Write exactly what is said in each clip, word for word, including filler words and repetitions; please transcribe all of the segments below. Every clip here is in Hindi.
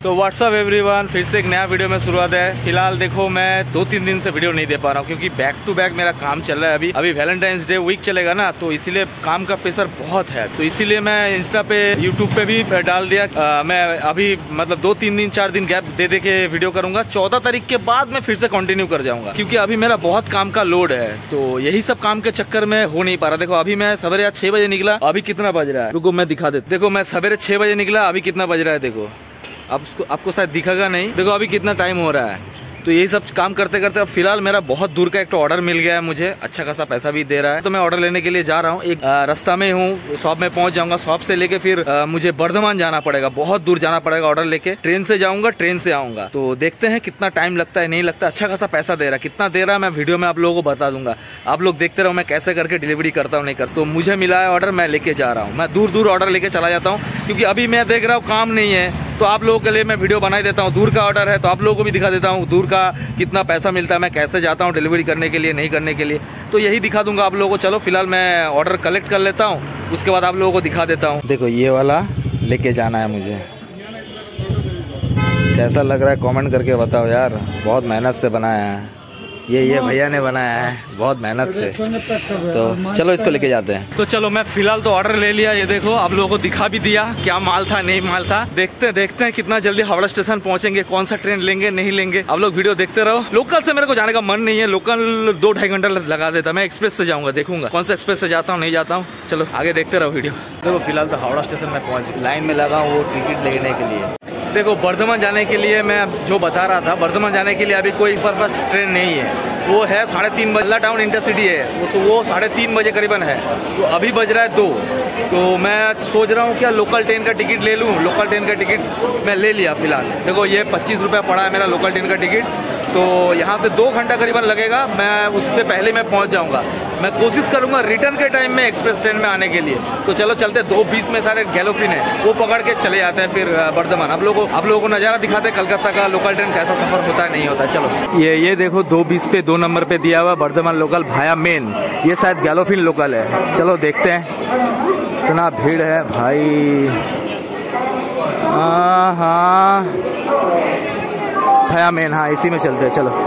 तो व्हाट्सअप एवरीवन, फिर से एक नया वीडियो में शुरुआत है। फिलहाल देखो मैं दो तीन दिन से वीडियो नहीं दे पा रहा हूँ क्योंकि बैक टू बैक मेरा काम चल रहा है। अभी अभी वैलेंटाइंस डे वीक चलेगा ना, तो इसीलिए काम का प्रेशर बहुत है। तो इसीलिए मैं इंस्टा पे यूट्यूब पे भी डाल दिया। आ, मैं अभी मतलब दो तीन दिन चार दिन गैप दे दे के वीडियो करूंगा। चौदह तारीख के बाद मैं फिर से कंटिन्यू कर जाऊंगा क्योंकि अभी मेरा बहुत काम का लोड है। तो यही सब काम के चक्कर में हो नहीं पा रहा। देखो अभी मैं सवेरे आज छह बजे निकला, अभी कितना बज रहा है रुको मैं दिखा देता। देखो मैं सवेरे छह बजे निकला, अभी कितना बज रहा है देखो। अब उसको आपको शायद दिखेगा नहीं, देखो अभी कितना टाइम हो रहा है। तो यही सब काम करते करते अब फिलहाल मेरा बहुत दूर का एक तो ऑर्डर मिल गया है, मुझे अच्छा खासा पैसा भी दे रहा है। तो मैं ऑर्डर लेने के लिए जा रहा हूँ। एक रास्ता में हूँ, शॉप में पहुंच जाऊंगा। शॉप से लेके फिर आ, मुझे बर्धमान जाना पड़ेगा, बहुत दूर जाना पड़ेगा ऑर्डर लेके। ट्रेन से जाऊंगा, ट्रेन से आऊंगा। तो देखते हैं कितना टाइम लगता है, नहीं लगता। अच्छा खासा पैसा दे रहा है, कितना दे रहा है मैं वीडियो में आप लोगों को बता दूंगा। आप लोग देखते रहो मैं कैसे करके डिलीवरी करता हूँ, नहीं करता। तो मुझे मिला है ऑर्डर, मैं लेके जा रहा हूँ। मैं दूर दूर ऑर्डर लेके चला जाता हूँ क्योंकि अभी मैं देख रहा हूँ काम नहीं है, तो आप लोगों के लिए मैं वीडियो बना देता हूँ। दूर का ऑर्डर है तो आप लोगों को भी दिखा देता हूँ दूर का कितना पैसा मिलता है, मैं कैसे जाता हूँ डिलीवरी करने के लिए, नहीं करने के लिए। तो यही दिखा दूंगा आप लोगों को। चलो फिलहाल मैं ऑर्डर कलेक्ट कर लेता हूँ, उसके बाद आप लोगों को दिखा देता हूँ। देखो ये वाला लेके जाना है मुझे। कैसा लग रहा है कमेंट करके बताओ यार। बहुत मेहनत से बनाया है ये ये भैया ने बनाया है, बहुत मेहनत से। तो चलो इसको लेके जाते हैं। तो चलो मैं फिलहाल तो ऑर्डर ले लिया। ये देखो आप लोगों को दिखा भी दिया क्या माल था नहीं माल था। देखते देखते हैं कितना जल्दी हावड़ा स्टेशन पहुंचेंगे, कौन सा ट्रेन लेंगे नहीं लेंगे। आप लोग वीडियो देखते रहो। लोकल से मेरे को जाने का मन नहीं है, लोकल दो ढाई घंटा लगा देता। मैं एक्सप्रेस से जाऊंगा, देखूंगा कौन सा एक्सप्रेस से जाता हूँ नहीं जाता हूँ। चलो आगे देखते रहो वीडियो। देखो फिलहाल तो हावड़ा स्टेशन में पहुंच लाइन में लगा हूँ वो टिकट लेने के लिए। देखो बर्धमान जाने के लिए मैं जो बता रहा था, बर्धमान जाने के लिए अभी कोई सुपरफास्ट ट्रेन नहीं है। वो है साढ़े तीन बजे, टाउन इंटरसिटी है वो, तो वो साढ़े तीन बजे करीबन है। तो अभी बज रहा है दो। तो मैं सोच रहा हूँ क्या लोकल ट्रेन का टिकट ले लूँ। लोकल ट्रेन का टिकट मैं ले लिया फिलहाल। देखो ये पच्चीस रुपया पड़ा है मेरा लोकल ट्रेन का टिकट। तो यहाँ से दो घंटा करीबन लगेगा, मैं उससे पहले मैं पहुँच जाऊँगा। मैं कोशिश करूंगा रिटर्न के टाइम में एक्सप्रेस ट्रेन में आने के लिए। तो चलो चलते। दो बीस में सारे गैलोफिन है, वो पकड़ के चले जाते हैं फिर बर्धमान। आप लोगों आप लोगों को नज़ारा दिखाते हैं कलकत्ता का लोकल ट्रेन कैसा सफर होता है नहीं होता है। चलो ये ये देखो दो बीस पे दो नंबर पे दिया हुआ बर्धमान लोकल भाया मेन। ये शायद गैलोफिन लोकल है। चलो देखते हैं। इतना भीड़ है भाई। हाँ हाँ भाया मेन, हाँ इसी में चलते हैं। चलो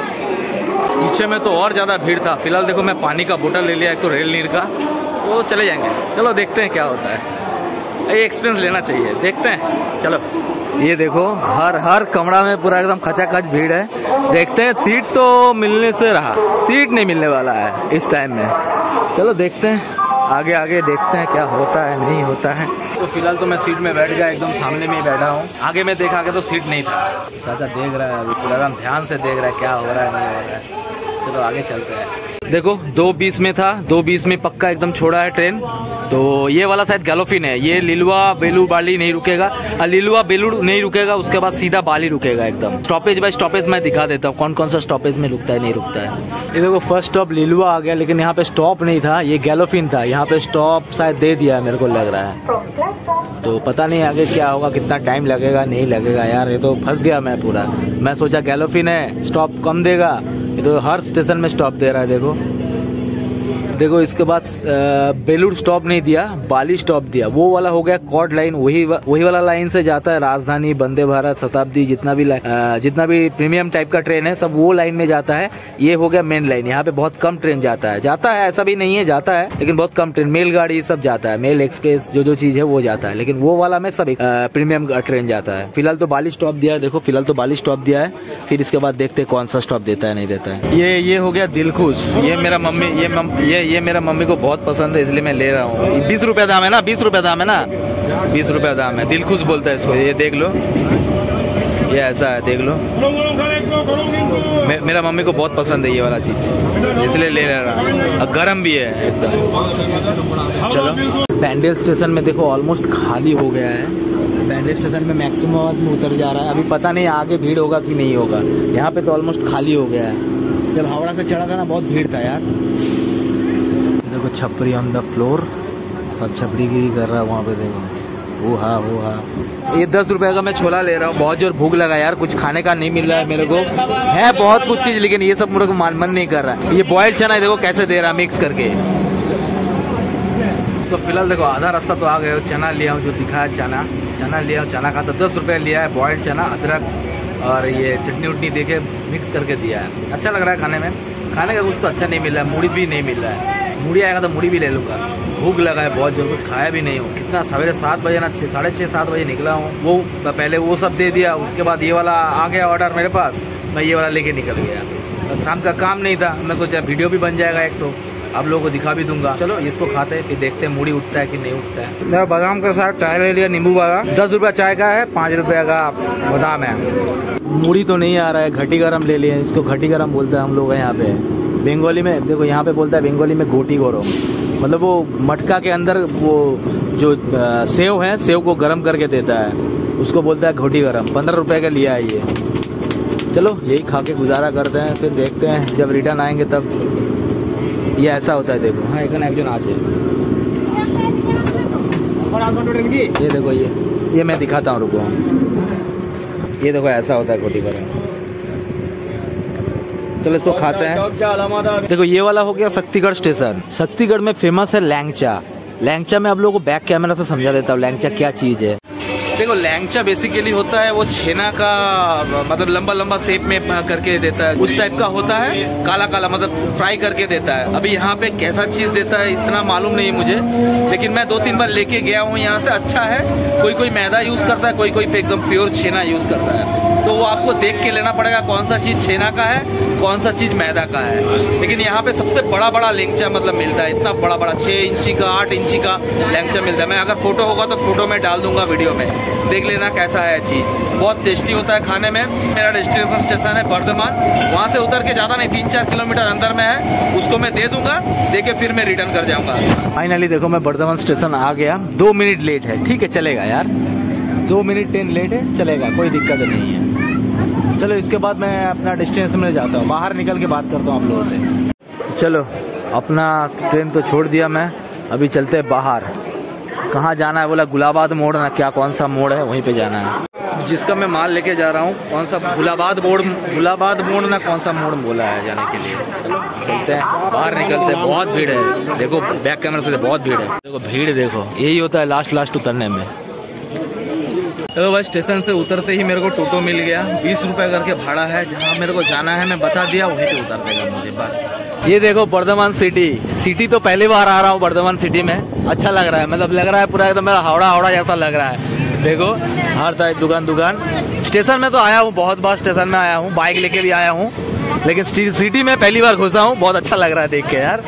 पीछे में तो और ज़्यादा भीड़ था। फिलहाल देखो मैं पानी का बोतल ले लिया एक तो रेल नीर का, तो चले जाएंगे। चलो देखते हैं क्या होता है। ये एक्सपीरियंस लेना चाहिए, देखते हैं। चलो ये देखो हर हर कमरा में पूरा एकदम खचाखच भीड़ है। देखते हैं। सीट तो मिलने से रहा, सीट नहीं मिलने वाला है इस टाइम में। चलो देखते हैं आगे आगे देखते हैं क्या होता है नहीं होता है। तो फिलहाल तो मैं सीट में बैठ गया, एकदम सामने में ही बैठा हूँ। आगे में देखा के तो सीट नहीं था। चाचा देख रहा है अभी पूरा एकदम ध्यान से देख रहा है क्या हो रहा है नहीं हो रहा है। चलो आगे चलते हैं। देखो दो बीस में था, दो बीस में पक्का एकदम छोड़ा है ट्रेन। तो ये वाला शायद गैलोफिन है। ये लिलुआ बेलू बाली नहीं रुकेगा, लिलुआ बेलू नहीं रुकेगा, उसके बाद सीधा बाली रुकेगा एकदम। स्टॉपेज बाय स्टॉपेज मैं दिखा देता हूँ कौन कौन सा स्टॉपेज में रुकता है नहीं रुकता है। ये देखो फर्स्ट स्टॉप लिलुआ आ गया, लेकिन यहाँ पे स्टॉप नहीं था, ये गैलोफिन था। यहाँ पे स्टॉप शायद दे दिया है मेरे को लग रहा है। तो पता नहीं आगे क्या होगा, कितना टाइम लगेगा नहीं लगेगा यार। ये तो फंस गया मैं पूरा। मैं सोचा गैलोफिन है स्टॉप कम देगा, ये तो हर स्टेशन में स्टॉप दे रहा है। देखो देखो इसके बाद बेलूर स्टॉप नहीं दिया, बाली स्टॉप दिया। वो वाला हो गया कॉर्ड लाइन, वही वही वाला लाइन से जाता है राजधानी, वंदे भारत, शताब्दी, जितना भी जितना भी प्रीमियम टाइप का ट्रेन है सब वो लाइन में जाता है। ये हो गया मेन लाइन। यहाँ पे बहुत कम ट्रेन जाता है जाता है ऐसा भी नहीं है, जाता है लेकिन बहुत कम ट्रेन। मेल गाड़ी सब जाता है, मेल एक्सप्रेस जो जो चीज है वो जाता है, लेकिन वो वाला में सब प्रीमियम ट्रेन जाता है। फिलहाल तो बाली स्टॉप दिया है। देखो फिलहाल तो बाली स्टॉप दिया है, फिर इसके बाद देखते कौन सा स्टॉप देता है नहीं देता है। ये ये हो गया दिलखुश। ये मेरा मम्मी ये मम, ये ये मेरा मम्मी को बहुत पसंद है इसलिए मैं ले रहा हूँ। बीस रुपया दाम है ना, बीस रुपया दाम है ना, बीस रुपया दाम है। दिलखुश बोलता है इसको। ये देख लो, ये ऐसा है देख लो। मे, मेरा मम्मी को बहुत पसंद है ये वाला चीज, इसलिए ले रहा हूँ। और गर्म भी है एकदम। चलो बैंडेल स्टेशन में देखो ऑलमोस्ट खाली हो गया है। बैंडेल स्टेशन में मैक्सिमम आदमी उतर जा रहा है। अभी पता नहीं आगे भीड़ होगा कि नहीं होगा। यहाँ पे तो ऑलमोस्ट खाली हो गया है। जब हावड़ा से चढ़ा था ना बहुत भीड़ था यार। देखो छपरी ऑन द फ्लोर, सब छपरी गिरी कर रहा है वहाँ पे। देखो वो हाँ वो हाँ। ये दस रुपए का मैं छोला ले रहा हूँ। बहुत जोर भूख लगा यार, कुछ खाने का नहीं मिल रहा है मेरे को। है बहुत कुछ चीज लेकिन ये सब मेरे को मन नहीं कर रहा है। ये बॉइल्ड चना है देखो कैसे दे रहा है मिक्स करके। तो फिलहाल देखो आधा रास्ता तो आ गए। चना लिया हूँ जो दिखा है चना चना लिया, चना खाता दस रुपये लिया है, बॉइल्ड चना, अदरक और ये चटनी उटनी दे के मिक्स करके दिया है। अच्छा लग रहा है खाने में। खाने का कुछ तो अच्छा नहीं मिल रहा है, मूढ़ी भी नहीं मिल रहा है। मूढ़ी आएगा तो मूढ़ी भी ले लूँगा। भूख लगा है बहुत, जो कुछ खाया भी नहीं हूँ। कितना सवेरे सात बजे ना छः साढ़े छः सात बजे निकला हूँ। वो पहले वो सब दे दिया, उसके बाद ये वाला आ गया ऑर्डर मेरे पास, मैं ये वाला लेके निकल गया। शाम का काम नहीं था, मैं सोचा वीडियो भी बन जाएगा एक, तो आप लोगों को दिखा भी दूंगा। चलो इसको खाते हैं, फिर देखते हैं मूढ़ी उठता है कि नहीं उठता है। मेरा बादाम के साथ चाय ले लिया, नींबू वाला। दस रुपया चाय का है, पाँच रुपये का बादाम है। मूढ़ी तो नहीं आ रहा है, घटी गरम ले लिए। इसको घटी गरम बोलते हैं हम लोग यहाँ पे बंगाली में। देखो यहाँ पे बोलता है बंगाली में गोटी गरम, मतलब वो मटका के अंदर वो जो सेव है, सेव को गरम करके देता है, उसको बोलता है घोटी गरम। पंद्रह रुपये का लिया है ये। चलो यही खा के गुजारा करते हैं, फिर देखते हैं जब रिटर्न आएंगे तब। ये ऐसा होता है, देखो। हाँ एक एक आज है, ये देखो, ये ये मैं दिखाता हूँ, रुको। ये देखो ऐसा होता है घोटी गरम। चलो इसको खाते हैं। देखो ये वाला हो गया शक्तिगढ़ स्टेशन। शक्तिगढ़ में फेमस है लैंगचा। लैंगचा में आप लोगों को बैक कैमरा से समझा देता हूँ लैंगचा क्या चीज है। देखो लैंगचा बेसिकली होता है वो छेना का, मतलब लंबा लंबा शेप में करके देता है, उस टाइप का होता है, काला काला, मतलब फ्राई करके देता है। अभी यहाँ पे कैसा चीज देता है इतना मालूम नहीं मुझे, लेकिन मैं दो तीन बार लेके गया हूँ यहाँ से। अच्छा है, कोई कोई मैदा यूज करता है, कोई कोई पे एकदम प्योर छेना यूज करता है। तो वो आपको देख के लेना पड़ेगा कौन सा चीज छेना का है, कौन सा चीज मैदा का है। लेकिन यहाँ पे सबसे बड़ा बड़ा लैंगचा मतलब मिलता है, इतना बड़ा बड़ा छह इंची का, आठ इंची का लैंगचा मिलता है। मैं अगर फोटो होगा तो फोटो में डाल दूंगा वीडियो में, देख लेना कैसा है चीज। बहुत टेस्टी होता है खाने में। मेरा डेस्टिनेशन स्टेशन है बर्धमान, वहाँ से उतर के ज्यादा नहीं, तीन चार किलोमीटर अंदर में है। उसको मैं दे दूंगा, दे के फिर मैं रिटर्न कर जाऊंगा। फाइनली देखो मैं बर्धमान स्टेशन आ गया। दो मिनट लेट है, ठीक है चलेगा यार, दो मिनट ट्रेन लेट है, चलेगा, कोई दिक्कत नहीं है। चलो इसके बाद मैं अपना डेस्टिनेशन में जाता हूँ, बाहर निकल के बात करता हूँ आप लोगों से। चलो अपना ट्रेन तो छोड़ दिया मैं, अभी चलते हैं बाहर। कहाँ जाना है बोला, गुलाबाद मोड़ ना, क्या कौन सा मोड़ है वहीं पे जाना है। जिसका मैं माल लेके जा रहा हूँ, कौन सा गुलाबाद मोड़, गुलाबाद मोड़ ना कौन सा मोड़ बोला है जाने के लिए। चलो चलते हैं, बाहर निकलते हैं। बहुत भीड़ है, देखो बैक कैमरा से बहुत भीड़ है। देखो भीड़ देखो, यही होता है लास्ट लास्ट उतरने में। चलो भाई स्टेशन से उतरते ही मेरे को टोटो मिल गया, बीस रुपए करके भाड़ा है। जहाँ मेरे को जाना है मैं बता दिया, वहीं पे उतर देगा मुझे बस। ये देखो बर्धमान सिटी। सिटी तो पहली बार आ रहा हूँ बर्धमान सिटी में, अच्छा लग रहा है, मतलब लग रहा है पूरा एकदम मेरा हावड़ा हावड़ा जैसा लग रहा है। देखो हर तरह दुकान दुकान। स्टेशन में तो आया हूँ, बहुत बार स्टेशन में आया हूँ, बाइक लेके भी आया हूँ, लेकिन सिटी में पहली बार घुसा हूँ। बहुत अच्छा लग रहा है देख के यार।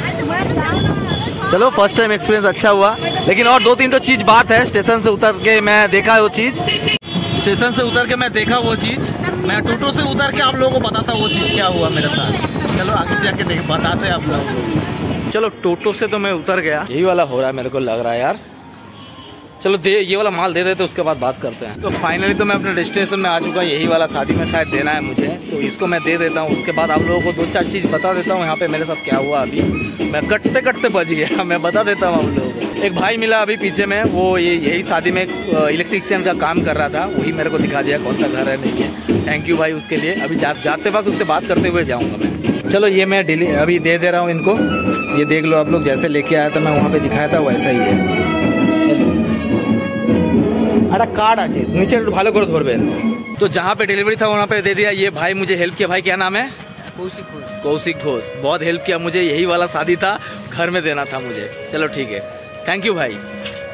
चलो फर्स्ट टाइम एक्सपीरियंस अच्छा हुआ, लेकिन और दो तीन तो चीज बात है। स्टेशन से उतर के मैं देखा वो चीज, स्टेशन से उतर के मैं देखा वो चीज, मैं टोटो से उतर के आप लोगों को बताता वो चीज क्या हुआ मेरे साथ। चलो आगे जाके देख बताते हैं आप लोगों को। चलो टोटो से तो मैं उतर गया, यही वाला हो रहा है मेरे को लग रहा है यार। चलो दे ये वाला माल दे देते, उसके बाद बात करते हैं। तो फाइनली तो मैं अपने डेस्टिनेशन में आ चुका, यही वाला शादी में शायद देना है मुझे, तो इसको मैं दे देता हूँ। उसके बाद आप लोगों को दो चार चीज़ बता देता हूँ यहाँ पे मेरे साथ क्या हुआ। अभी मैं कटते कटते बच गया, मैं बता देता हूँ आप लोगों को। एक भाई मिला अभी पीछे में, वो ये यही शादी में इलेक्ट्रिशियन का काम कर रहा था, वही मेरे को दिखा दिया कौन सा घर है नहीं है। थैंक यू भाई उसके लिए। अभी जा, जाते वक्त उससे बात करते हुए जाऊँगा मैं। चलो ये मैं डिली अभी दे दे रहा हूँ इनको, ये देख लो आप लोग। जैसे लेके आया था मैं वहाँ पे दिखाया था वैसा ही है। अरे कार्ड আছে नीचे ভালো করে ধরবেন। तो जहाँ पे डिलीवरी था वहाँ पे दे दिया। ये भाई मुझे हेल्प किया। भाई क्या नाम है? कौशिक घोष। कौशिक घोष बहुत हेल्प किया मुझे, यही वाला शादी था, घर में देना था मुझे। चलो ठीक है, थैंक यू भाई।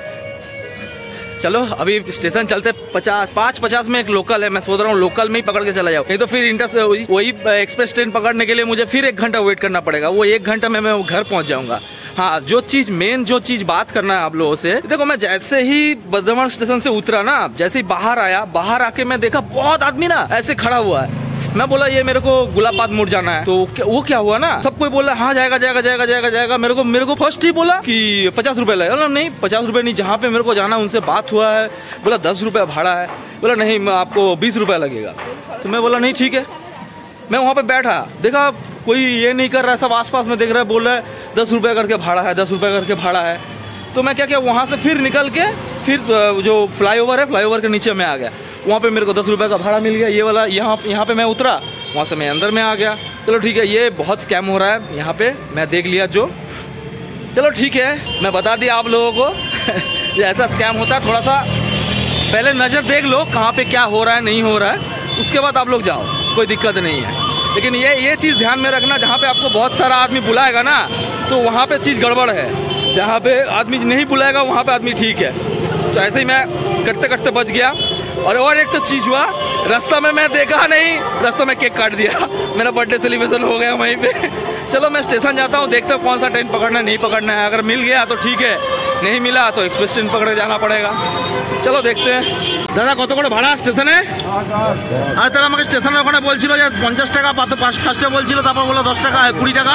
चलो अभी स्टेशन चलते। पचास पाँच पचास में एक लोकल है, मैं सोच रहा हूँ लोकल में ही पकड़ के चला जाऊँ, नहीं तो फिर इंटर से वही एक्सप्रेस ट्रेन पकड़ने के लिए मुझे फिर एक घंटा वेट करना पड़ेगा। वो एक घंटा में मैं घर पहुंच जाऊंगा। हाँ जो चीज मेन जो चीज बात करना है आप लोगों से, देखो मैं जैसे ही बर्धमान स्टेशन से उतरा ना, जैसे ही बाहर आया, बाहर आके मैं देखा बहुत आदमी ना ऐसे खड़ा हुआ है। मैं बोला ये मेरे को गुलाबाद मोड़ जाना है, तो वो क्या हुआ ना, सब कोई बोला हाँ जाएगा जाएगा जाएगा जाएगा जाएगा। मेरे को मेरे को फर्स्ट ही बोला कि पचास रुपए लगेगा। नहीं पचास रुपए नहीं, जहाँ पे मेरे को जाना उनसे बात हुआ है, बोला दस रुपया भाड़ा है। बोला नहीं आपको बीस रुपया लगेगा। तो मैं बोला नहीं ठीक है। मैं वहाँ पे बैठा, देखा कोई ये नहीं कर रहा है, सब आसपास में देख रहा है, बोल रहा है दस रुपया करके भाड़ा है, दस रुपया करके भाड़ा है। तो मैं क्या किया, वहाँ से फिर निकल के फिर जो फ्लाईओवर है, फ्लाईओवर के नीचे मैं आ गया। वहाँ पे मेरे को दस रुपये का भाड़ा मिल गया। ये वाला यहाँ यहाँ पे मैं उतरा, वहाँ से मैं अंदर में आ गया। चलो ठीक है, ये बहुत स्कैम हो रहा है यहाँ पे, मैं देख लिया जो। चलो ठीक है, मैं बता दिया आप लोगों को ऐसा स्कैम होता है। थोड़ा सा पहले नज़र देख लो कहाँ पे क्या हो रहा है नहीं हो रहा है, उसके बाद आप लोग जाओ, कोई दिक्कत नहीं है। लेकिन ये ये चीज़ ध्यान में रखना, जहाँ पे आपको बहुत सारा आदमी बुलाएगा ना तो वहाँ पे चीज़ गड़बड़ है, जहाँ पे आदमी नहीं बुलाएगा वहाँ पे आदमी ठीक है। तो ऐसे ही मैं कटते कटते बच गया। और और एक तो चीज़ हुआ, रास्ता में मैं देखा नहीं, रास्ता में केक काट दिया, मेरा बर्थडे सेलिब्रेशन हो गया वहीं पे। चलो मैं स्टेशन जाता हूँ, देखते हैं कौन सा ट्रेन पकड़ना है नहीं पकड़ना है। अगर मिल गया तो ठीक है, नहीं मिला तो एक्सप्रेस ट्रेन पकड़ जाना पड़ेगा। चलो देखते हैं। दादा कत করে ভাড়া স্টেশনে? আর তারা আমাকে স্টেশনের ওখানে বলছিল যে পঞ্চাশ টাকা ফার্স্টে বলছিল, তারপর বললো দশ টাকা কুড়ি টাকা।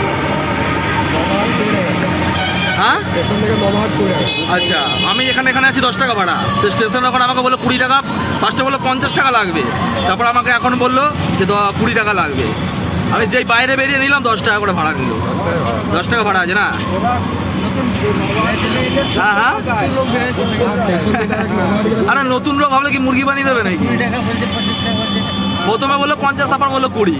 হ্যাঁ আচ্ছা, আমি এখানে এখানে আছি দশ টাকা ভাড়া, তো স্টেশনে ওখানে আমাকে বললো কুড়ি টাকা, ফার্স্টে বললো পঞ্চাশ টাকা লাগবে, তারপর আমাকে এখন বললো যে কুড়ি টাকা লাগবে। আমি যেই বাইরে বেরিয়ে নিলাম দশ টাকা করে ভাড়া নিল, দশ টাকা ভাড়া আছে না। হ্যাঁ হ্যাঁ, আরে নতুন লোক ভাবলে কি মুরগি বানিয়ে देवे নাকি? প্রথমে বললো পঞ্চাশ, তারপর বললো কুড়ি।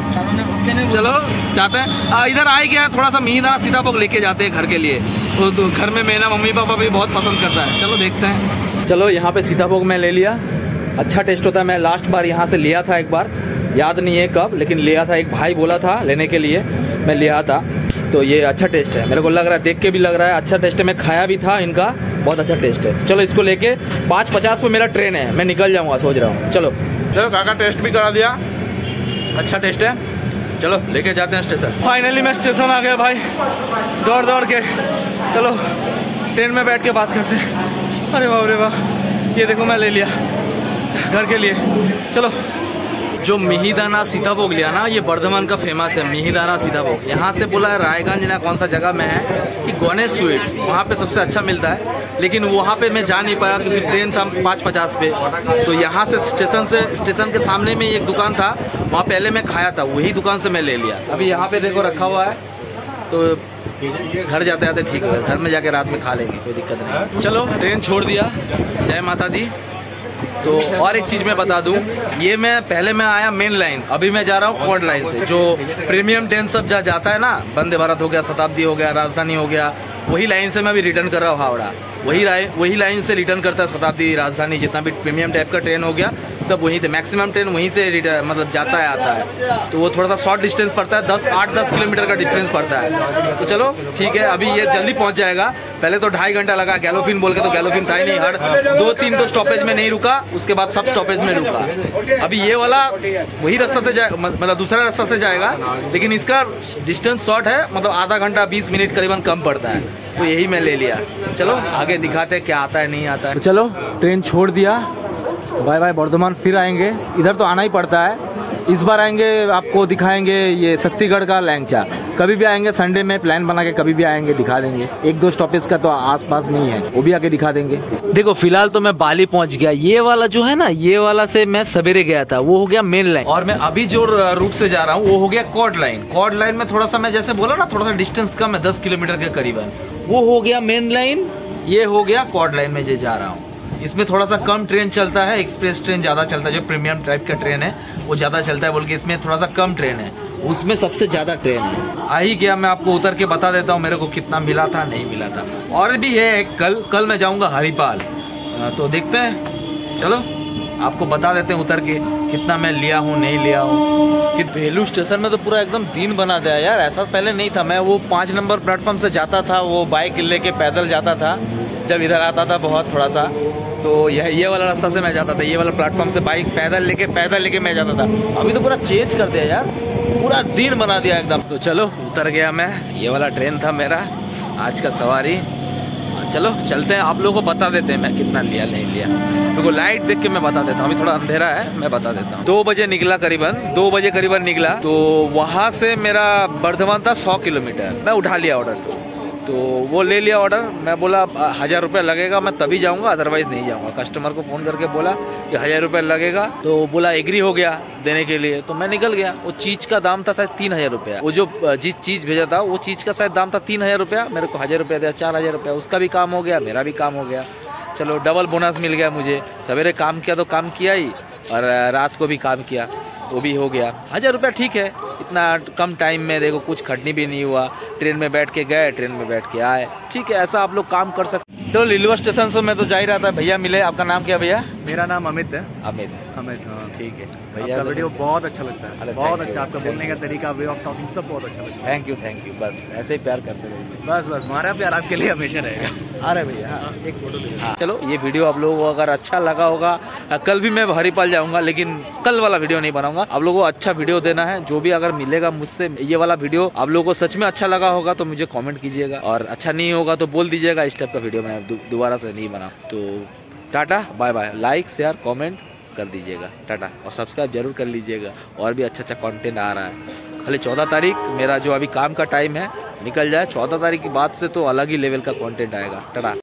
चलो जाते हैं, इधर आए गया थोड़ा सा मिहिदाना सीताभोग लेके जाते हैं घर के लिए, तो घर में मेरा मम्मी पापा भी बहुत पसंद करता है। चलो देखते हैं। चलो यहाँ पे सीताभोग मैं ले लिया, अच्छा टेस्ट होता है। मैं लास्ट बार यहाँ से लिया था एक बार, याद नहीं है कब, लेकिन लिया था, एक भाई बोला था लेने के लिए, मैं लिया था। तो ये अच्छा टेस्ट है, मेरे को लग रहा है, देख के भी लग रहा है अच्छा टेस्ट है। मैं खाया भी था इनका, बहुत अच्छा टेस्ट है। चलो इसको लेके पाँच पचास पे मेरा ट्रेन है, मैं निकल जाऊँगा सोच रहा हूँ। चलो चलो काका टेस्ट भी करा दिया, अच्छा टेस्ट है। चलो लेके जाते हैं स्टेशन। फाइनली मैं स्टेशन आ गया भाई, दौड़ दौड़ के। चलो ट्रेन में बैठ के बात करते हैं। अरे बाप रे वाह, ये देखो मैं ले लिया घर के लिए। चलो, जो मिहिदाना सीताभोग लिया ना, ये बर्धमान का फेमस है मिहिदाना सीताभोग। यहाँ से बोला है रायगंज ना कौन सा जगह में है कि गणेश स्वीट्स, वहाँ पे सबसे अच्छा मिलता है। लेकिन वहाँ पे मैं जा नहीं पाया क्योंकि ट्रेन था पाँच पचास पे। तो यहाँ से स्टेशन से स्टेशन के सामने में एक दुकान था, वहाँ पहले मैं खाया था, वही दुकान से मैं ले लिया। अभी यहाँ पे देखो रखा हुआ है, तो घर जाते आते ठीक है, घर में जाके रात में खा लेंगे, कोई दिक्कत नहीं। चलो ट्रेन छोड़ दिया, जय माता दी। तो और एक चीज़ मैं बता दूं, ये मैं पहले मैं आया मेन लाइन, अभी मैं जा रहा हूँ कॉर्ड लाइन से। जो प्रीमियम ट्रेन सब जा जाता है ना, वंदे भारत हो गया, शताब्दी हो गया, राजधानी हो गया, वही लाइन से मैं अभी रिटर्न कर रहा हूँ हावड़ा। वही लाइन वही लाइन से रिटर्न करता है शताब्दी, राजधानी, जितना भी प्रीमियम टाइप का ट्रेन हो गया सब वहीं से, मैक्सिमम ट्रेन वहीं से रिटर्न मतलब जाता है आता है। तो वो थोड़ा सा शॉर्ट डिस्टेंस पड़ता है, दस आठ दस किलोमीटर का डिफरेंस पड़ता है। तो चलो ठीक है, अभी ये जल्दी पहुंच जाएगा। पहले तो ढाई घंटा लगा गैलोफिन बोल के, तो गैलोफिन था ही नहीं, हर दो तीन तो स्टॉपेज में नहीं रुका, उसके बाद सब स्टॉपेज में रुका। अभी ये वाला वही रास्ता से जाए, मतलब दूसरा रास्ता से जाएगा, लेकिन इसका डिस्टेंस शॉर्ट है, मतलब आधा घंटा बीस मिनट करीबन कम पड़ता है। तो यही मैं ले लिया। चलो आगे दिखाते क्या आता है नहीं आता है। तो चलो ट्रेन छोड़ दिया, बाय बाय बर्धमान, फिर आएंगे। इधर तो आना ही पड़ता है, इस बार आएंगे आपको दिखाएंगे ये शक्तिगढ़ का लैंगचा। कभी भी आएंगे संडे में प्लान बना के, कभी भी आएंगे दिखा देंगे। एक दो स्टॉपेज का तो आसपास में ही है, वो भी आके दिखा देंगे। देखो फिलहाल तो मैं बाली पहुंच गया। ये वाला जो है ना, ये वाला से मैं सवेरे गया था, वो हो गया मेन लाइन। और मैं अभी जो रूट से जा रहा हूँ वो हो गया कॉर्ड लाइन। कॉर्ड लाइन में थोड़ा सा मैं जैसे बोला ना, थोड़ा सा डिस्टेंस कम है, दस किलोमीटर के करीबन, वो हो गया मेन लाइन, ये हो गया कॉर्ड लाइन में जो जा रहा हूँ। इसमें थोड़ा सा कम ट्रेन चलता है, एक्सप्रेस ट्रेन ज्यादा चलता है, जो प्रीमियम टाइप का ट्रेन है वो ज्यादा चलता है, बोल के इसमें थोड़ा सा कम ट्रेन है, उसमें सबसे ज्यादा ट्रेन है। आ ही गया, मैं आपको उतर के बता देता हूँ मेरे को कितना मिला था नहीं मिला था। और भी है, कल कल मैं जाऊंगा हरिपाल, तो देखते हैं। चलो आपको बता देते हैं उतर के कितना मैं लिया हूँ नहीं लिया हूँ। कि बेलू स्टेशन में तो पूरा एकदम दिन बना दिया यार, ऐसा पहले नहीं था। मैं वो पाँच नंबर प्लेटफॉर्म से जाता था, वो बाइक लेके पैदल जाता था जब इधर आता था बहुत थोड़ा सा, तो यह ये वाला रास्ता से मैं जाता था, ये वाला प्लेटफॉर्म से बाइक पैदल लेके पैदल लेके मैं जाता था। अभी तो पूरा चेंज कर दिया यार, पूरा दिन बना दिया एकदम। तो चलो उतर गया मैं, ये वाला ट्रेन था मेरा आज का सवारी। चलो चलते हैं, आप लोगों को बता देते हैं मैं कितना लिया नहीं लिया, क्योंकि लाइट देख के मैं बता देता हूँ। अभी थोड़ा अंधेरा है, मैं बता देता हूँ। दो बजे निकला, करीबन दो बजे करीबन निकला, तो वहाँ से मेरा बर्धमान था सौ किलोमीटर। मैं उठा लिया ऑर्डर, तो वो ले लिया ऑर्डर। मैं बोला हज़ार रुपये लगेगा, मैं तभी जाऊंगा, अदरवाइज नहीं जाऊंगा। कस्टमर को फ़ोन करके बोला कि हज़ार रुपये लगेगा, तो बोला एग्री हो गया देने के लिए, तो मैं निकल गया। वो चीज़ का दाम था शायद तीन हज़ार रुपया, वो जो जिस चीज़ भेजा था वो चीज़ का शायद दाम था तीन हज़ार रुपया, मेरे को हज़ार रुपया दिया, चार हज़ार रुपया। उसका भी काम हो गया, मेरा भी काम हो गया। चलो डबल बोनस मिल गया मुझे, सवेरे काम किया तो काम किया ही, और रात को भी काम किया तो भी हो गया। हज़ार रुपया ठीक है, इतना कम टाइम में देखो कुछ खटनी भी नहीं हुआ। ट्रेन में बैठ के गए, ट्रेन में बैठ के आए, ठीक है, ऐसा आप लोग काम कर सकते। चलो लिलुआ स्टेशन से मैं तो जा ही रहा था, भैया मिले। आपका नाम क्या भैया? मेरा नाम अमित है। अमित अमित हाँ ठीक है भैया, आपका वीडियो बहुत अच्छा लगता है, बहुत अच्छा, आपका बोलने का तरीका, वे ऑफ टॉकिंग सब बहुत अच्छा लगता है। थैंक यू थैंक यू, बस ऐसे ही प्यार करते रहिए। बस बस हमारा प्यार आपके लिए हमेशा रहेगा। अरे भैया एक फोटो ले। हाँ चलो, ये वीडियो आप लोगों को अगर अच्छा लगा होगा, कल भी मैं हरिपाल जाऊंगा, लेकिन कल वाला वीडियो नहीं बनाऊंगा। आप लोगों को अच्छा वीडियो देना है, जो भी अगर मिलेगा मुझसे ये वाला वीडियो आप लोगों को सच में अच्छा लगा होगा तो मुझे कमेंट कीजिएगा, और अच्छा नहीं होगा तो बोल दीजिएगा, इस टाइप का वीडियो मैं दोबारा से नहीं बना। तो tata bye bye, like share comment कर दीजिएगा, टाटा, और सब्सक्राइब जरूर कर लीजिएगा। और भी अच्छा अच्छा कंटेंट आ रहा है। खाली चौदह तारीख मेरा जो अभी काम का टाइम है निकल जाए, चौदह तारीख की बाद से तो अलग ही लेवल का कंटेंट आएगा। टाटा।